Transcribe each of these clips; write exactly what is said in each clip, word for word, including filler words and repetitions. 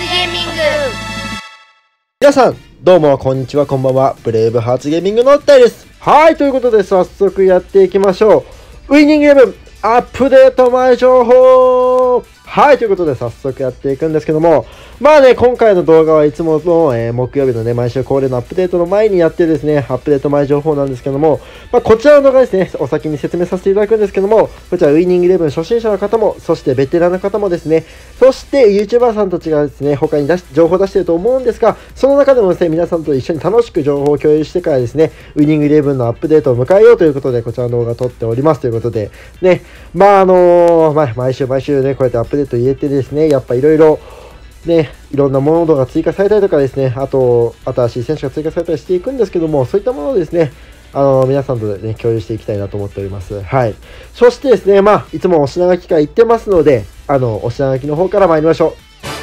ゲーミング。 皆さんどうもこんにちは、こんばんは。ブレイブハーツゲーミングのタイです。はい、ということで早速やっていきましょう。ウイニングイレブンアップデート前情報。はい、ということで早速やっていくんですけども、まあね、今回の動画はいつもの、えー、木曜日のね、毎週恒例のアップデートの前にやってるですね、アップデート前情報なんですけども、まあ、こちらの動画ですね、お先に説明させていただくんですけども、こちらウイニングイレブン初心者の方も、そしてベテランの方もですね、そして YouTuber さんたちがですね、他に出し情報を出していると思うんですが、その中でもですね、皆さんと一緒に楽しく情報を共有してからですね、ウイニングイレブンのアップデートを迎えようということで、こちらの動画を撮っておりますということで、ね、まああのー、まあ、毎週毎週ね、こうやってアップデート入れてですね、やっぱいろいろね、いろんなモードが追加されたりとかですね、あと、新しい選手が追加されたりしていくんですけども、そういったものをですね、あの、皆さんとね、共有していきたいなと思っております。はい。そしてですね、まあ、いつもお品書き会行ってますので、あの、お品書きの方から参りましょう。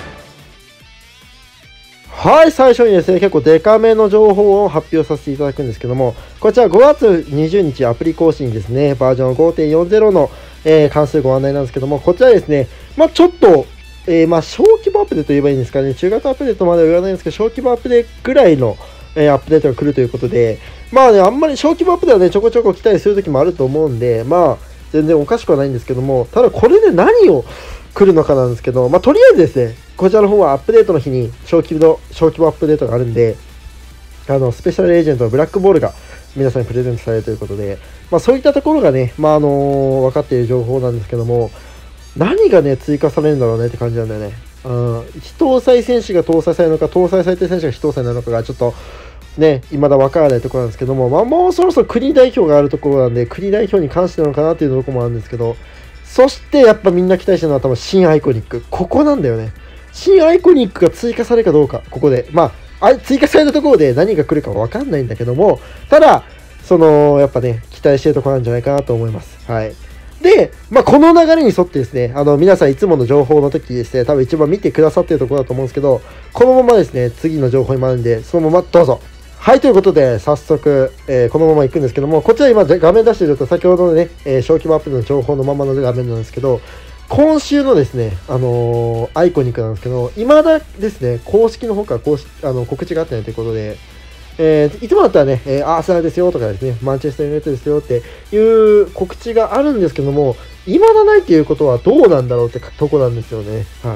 はい、最初にですね、結構デカめの情報を発表させていただくんですけども、こちらごがつにじゅうにちアプリ更新ですね、バージョン ごてんよんじゅう の、えー、関数ご案内なんですけども、こちらですね、まあ、ちょっと、えー、まあ小規模アップデートと言えばいいんですかね、中型アップデートまでは言わないんですけど、小規模アップデートぐらいの、えー、アップデートが来るということで、まあね、あんまり小規模アップではね、ちょこちょこ来たりするときもあると思うんで、まあ、全然おかしくはないんですけども、ただこれで何を来るのかなんですけど、まあ、とりあえずですね、こちらの方はアップデートの日に小規模、小規模アップデートがあるんで、あの、スペシャルエージェントのブラックボールが皆さんにプレゼントされるということで、まあ、そういったところがね、まあ、あのー、分かっている情報なんですけども、何がね、追加されるんだろうねって感じなんだよね。うん、非搭載選手が搭載されるのか、搭載されてる選手が非搭載なのかがちょっとね、未だわからないところなんですけども、まあ、もうそろそろ国代表があるところなんで、国代表に関してなのかなっていうところもあるんですけど、そしてやっぱみんな期待してるのは多分新アイコニック。ここなんだよね。新アイコニックが追加されるかどうか、ここで。まあ、追加されたところで何が来るかわかんないんだけども、ただ、その、やっぱね、期待してるところなんじゃないかなと思います。はい。で、まあ、この流れに沿ってですね、あの、皆さんいつもの情報の時ですね、多分一番見てくださっているところだと思うんですけど、このままですね、次の情報に回るんで、そのままどうぞ。はい、ということで、早速、えー、このまま行くんですけども、こちら今画面出していると、先ほどのね、えー、小規模アップの情報のままの画面なんですけど、今週のですね、あのー、アイコニックなんですけど、未だですね、公式の方から公式あの告知があってないということで、えー、いつもだったらね、えー、アーセナルですよとかですね、マンチェスターユナイテッドですよっていう告知があるんですけども、未だないっていうことはどうなんだろうってとこなんですよね。はい。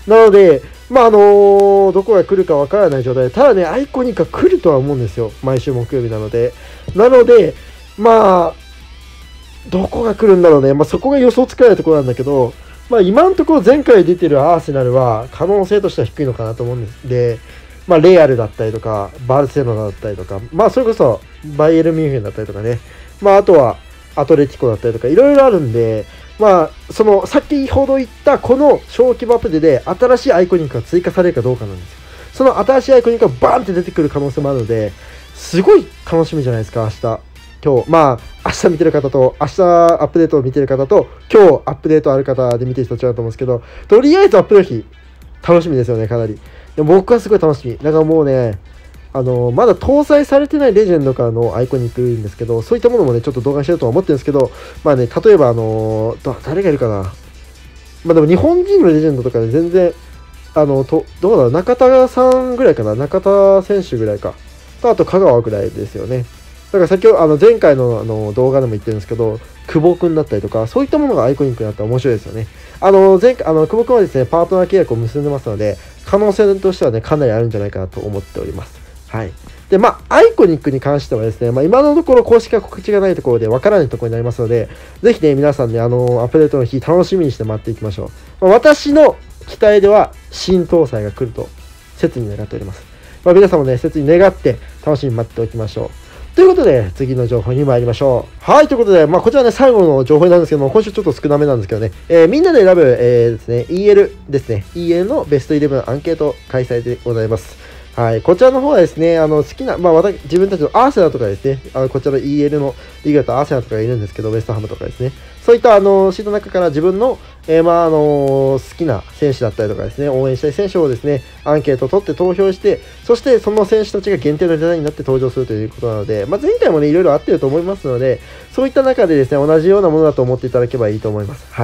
なので、まあ、あのー、どこが来るかわからない状態で、ただね、アイコニックが来るとは思うんですよ。毎週木曜日なので。なので、まあ、どこが来るんだろうね。まあ、そこが予想つかないところなんだけど、まあ、今のところ前回出てるアーセナルは可能性としては低いのかなと思うんですで、まあ、レアルだったりとか、バルセロナだったりとか、まあ、それこそ、バイエルミュンヘンだったりとかね、まあ、あとは、アトレティコだったりとか、いろいろあるんで、まあ、その、先ほど言った、この小規模アップデで、新しいアイコニックが追加されるかどうかなんですよ。その新しいアイコニックがバーンって出てくる可能性もあるので、すごい楽しみじゃないですか、明日。今日、まあ、明日見てる方と、明日アップデートを見てる方と、今日アップデートある方で見てる人違うと思うんですけど、とりあえずアップの日、楽しみですよね、かなり。でも僕はすごい楽しみ。だからもうね、あの、まだ搭載されてないレジェンドからのアイコニックいるんですけど、そういったものもね、ちょっと動画にしてるとは思ってるんですけど、まあね、例えばあの、誰がいるかな。まあでも日本人のレジェンドとかで全然、あの、とどうだろう、中田さんぐらいかな。中田選手ぐらいか。と、あと香川ぐらいですよね。だから先ほど、あの、前回のあの動画でも言ってるんですけど、久保君だったりとか、そういったものがアイコニックになったら面白いですよね。あの、前回、あの、久保君はですね、パートナー契約を結んでますので、可能性としてはね、かなりあるんじゃないかなと思っております。はい。で、まあ、アイコニックに関してはですね、まあ、今のところ公式が告知がないところで分からないところになりますので、ぜひね、皆さんね、あの、アップデートの日、楽しみにして待っていきましょう。まあ、私の期待では、新搭載が来ると、切に願っております。まあ、皆さんもね、切に願って、楽しみに待っておきましょう。ということで、次の情報に参りましょう。はい、ということで、まあ、こちらね、最後の情報なんですけども、今週ちょっと少なめなんですけどね、えー、みんなで選ぶ、えー、ですね、イーエル ですね、イーエル のベストイレブンアンケート開催でございます。はい、こちらの方はですね、あの好きな、まあ、私自分たちのアーセナルとかですね、あのこちらの イーエル のリーグだとアーセナルとかがいるんですけど、ウェストハムとかですね、そういったあのシートの中から自分の、えーまあ、あの好きな選手だったりとかですね、応援したい選手をですね、アンケートを取って投票して、そしてその選手たちが限定のデザインになって登場するということなので、まあ、前回もね、いろいろあってると思いますので、そういった中でですね、同じようなものだと思っていただければいいと思います。はい。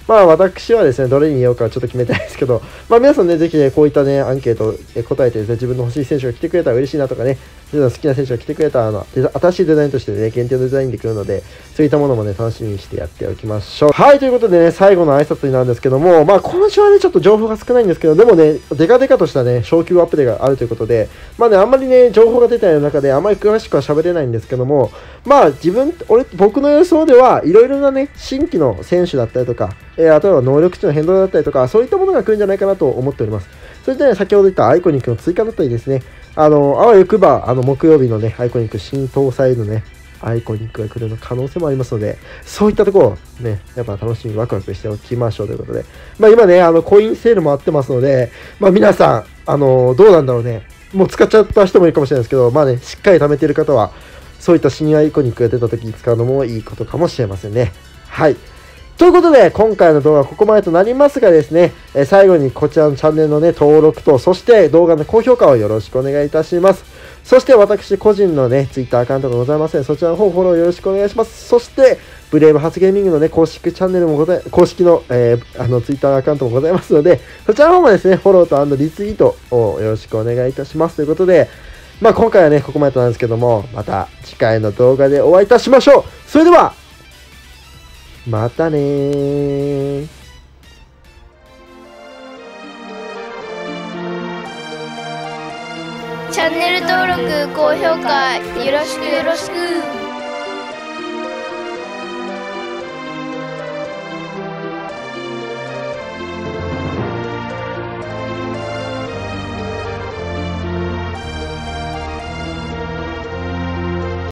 まあ私はですね、どれに言おうかちょっと決めたいですけど、まあ皆さんね、ぜひね、こういったね、アンケートえ答えてですね、自分の欲しい選手が来てくれたら嬉しいなとかね、自分の好きな選手が来てくれたら、あの、デザ新しいデザインとしてね、限定のデザインで来るので、そういったものもね、楽しみにしてやっておきましょう。はい、ということでね、最後の挨拶になるんですけども、まあ今週はね、ちょっと情報が少ないんですけど、でもね、デカデカとしたね、昇級アップデートがあるということで、まあね、あんまりね、情報が出てない中で、あまり詳しくは喋れないんですけども、まあ自分、俺、僕の予想では、いろいろなね、新規の選手だったりとか、えー、あとは能力値の変動だったりとか、そういったものが来るんじゃないかなと思っております。それでね、先ほど言ったアイコニックの追加だったりですね、あの、あわよくば、あの、木曜日のね、アイコニック新搭載のね、アイコニックが来るの可能性もありますので、そういったところをね、やっぱ楽しみ、ワクワクしておきましょうということで、まあ今ね、あの、コインセールもあってますので、まあ皆さん、あの、どうなんだろうね、もう使っちゃった人もいるかもしれないですけど、まあね、しっかり貯めている方は、そういった新アイコニックが出た時に使うのもいいことかもしれませんね。はい。ということで、今回の動画はここまでとなりますがですね、え最後にこちらのチャンネルのね、登録と、そして動画の高評価をよろしくお願いいたします。そして私個人のね、Twitter アカウントがございますので、そちらの方フォローよろしくお願いします。そして、ブレイブハツゲーミングのね、公式チャンネルもござい、公式の、えー、あの、Twitter アカウントもございますので、そちらの方もですね、フォローとリツイートをよろしくお願いいたします。ということで、まあ今回はね、ここまでとなんですけども、また次回の動画でお会いいたしましょう。それでは、またねー。 チャンネル登録、高評価よろしくよろしく。